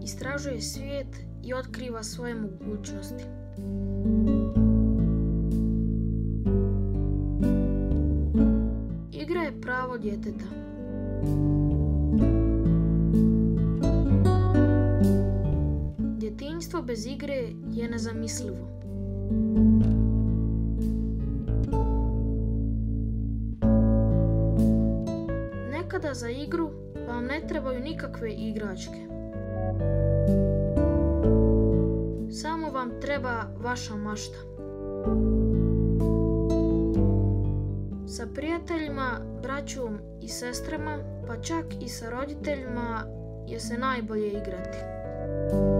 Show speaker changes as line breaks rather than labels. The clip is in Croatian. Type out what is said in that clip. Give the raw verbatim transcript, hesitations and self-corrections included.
istražuje svijet i otkriva svoje mogućnosti. Igra je pravo djeteta. Djetinjstvo bez igre je nezamislivo. Nekada za igru vam ne trebaju nikakve igračke. Samo vam treba vaša mašta. Sa prijateljima, braćom i sestrama, pa čak i sa roditeljima je se najbolje igrati.